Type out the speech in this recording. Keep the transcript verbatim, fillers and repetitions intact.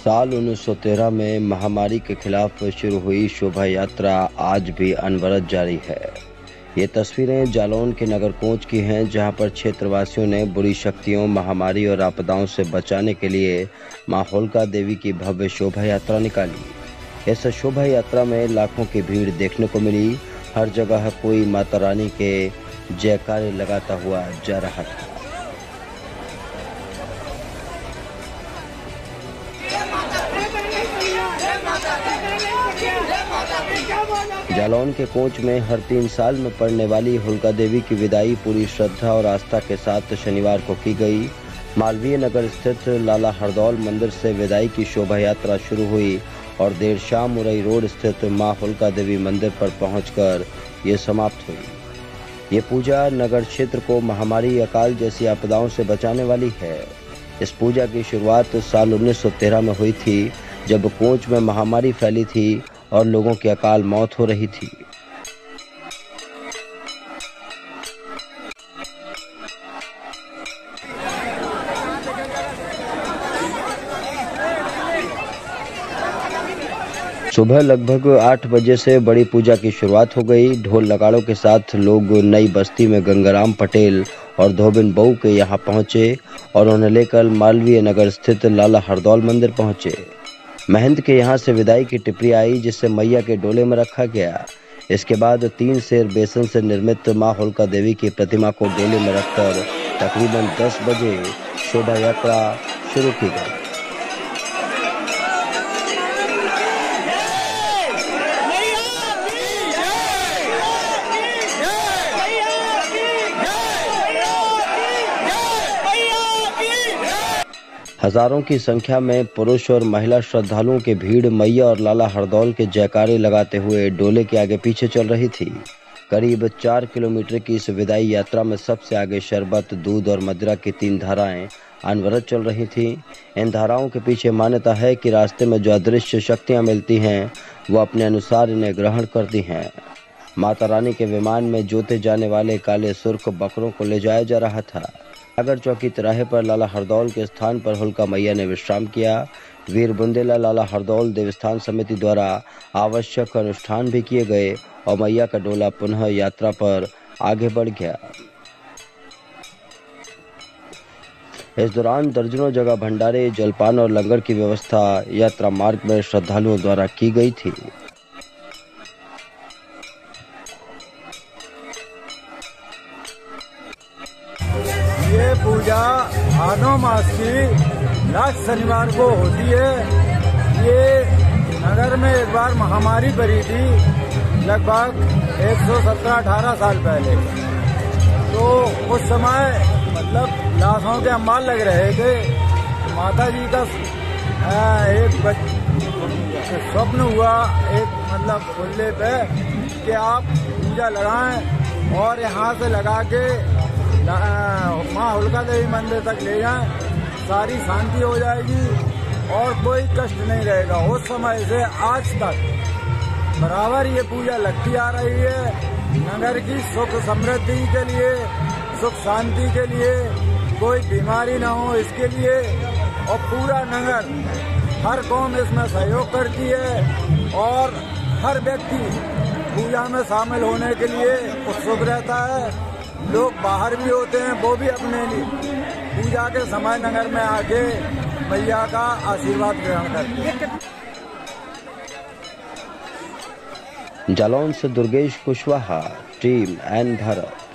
साल उन्नीस सौ तेरह में महामारी के खिलाफ शुरू हुई शोभा यात्रा आज भी अनवरत जारी है। ये तस्वीरें जालौन के नगर कोंच की हैं, जहां पर क्षेत्रवासियों ने बुरी शक्तियों, महामारी और आपदाओं से बचाने के लिए मां होलिका देवी की भव्य शोभा यात्रा निकाली। इस शोभा यात्रा में लाखों की भीड़ देखने को मिली। हर जगह कोई माता रानी के जयकारे लगाता हुआ जा रहा था। जालौन के कोंच में हर तीन साल में पड़ने वाली होलिका देवी की विदाई पूरी श्रद्धा और आस्था के साथ शनिवार को की गई। मालवीय नगर स्थित लाला हरदौल मंदिर से विदाई की शोभा यात्रा शुरू हुई और देर शाम मुरई रोड स्थित मां होलिका देवी मंदिर पर पहुंचकर ये समाप्त हुई। ये पूजा नगर क्षेत्र को महामारी, अकाल जैसी आपदाओं से बचाने वाली है। इस पूजा की शुरुआत साल उन्नीस सौ तेरह में हुई थी, जब कोंच में महामारी फैली थी और लोगों की अकाल मौत हो रही थी। सुबह लगभग आठ बजे से बड़ी पूजा की शुरुआत हो गई। ढोल नगाड़ों के साथ लोग नई बस्ती में गंगाराम पटेल और धोबिन बहू के यहाँ पहुंचे और उन्हें लेकर मालवीय नगर स्थित लाला हरदौल मंदिर पहुंचे। महंत के यहाँ से विदाई की टिप्पणी आई, जिसे मैया के डोले में रखा गया। इसके बाद तीन सेर बेसन से निर्मित मां होलिका देवी की प्रतिमा को डोले में रखकर तकरीबन दस बजे शोभा यात्रा शुरू की गई। हजारों की संख्या में पुरुष और महिला श्रद्धालुओं की भीड़ मैया और लाला हरदौल के जयकारे लगाते हुए डोले के आगे पीछे चल रही थी। करीब चार किलोमीटर की इस विदाई यात्रा में सबसे आगे शरबत, दूध और मदिरा की तीन धाराएं अनवरत चल रही थीं। इन धाराओं के पीछे मान्यता है कि रास्ते में जो अदृश्य शक्तियां मिलती हैं, वो अपने अनुसार इन्हें ग्रहण करती हैं। माता रानी के विमान में जोते जाने वाले काले सुर्ख बकरों को ले जाया जा रहा था। सागर चौकी तिराहे पर लाला हरदौल के स्थान पर होलिका मैया ने विश्राम किया। वीर बुंदेला लाला हरदौल देवस्थान समिति द्वारा आवश्यक अनुष्ठान भी किए गए और मैया का डोला पुनः यात्रा पर आगे बढ़ गया। इस दौरान दर्जनों जगह भंडारे, जलपान और लंगर की व्यवस्था यात्रा मार्ग में श्रद्धालुओं द्वारा की गई थी। ये पूजा भादों मास की लास्ट शनिवार को होती है। ये नगर में एक बार महामारी पड़ी थी, लगभग एक सौ सत्रह अठारह साल पहले। तो उस समय मतलब लाशों के अम्बाल लग रहे थे। माता जी का एक स्वप्न हुआ, एक मतलब खुले पे कि आप पूजा लगाएं और यहाँ से लगा के माँ होलिका देवी मंदिर तक ले जाएं, सारी शांति हो जाएगी और कोई कष्ट नहीं रहेगा। उस समय से आज तक बराबर ये पूजा लगती आ रही है। नगर की सुख समृद्धि के लिए, सुख शांति के लिए, कोई बीमारी ना हो इसके लिए, और पूरा नगर, हर कौम इसमें सहयोग करती है और हर व्यक्ति पूजा में शामिल होने के लिए उत्सुक रहता है। लोग बाहर भी होते हैं, वो भी अपने लिए पूजा के समय नगर में आके मैया का आशीर्वाद ग्रहण करते हैं। जालौन से दुर्गेश कुशवाहा, टीम एन भारत।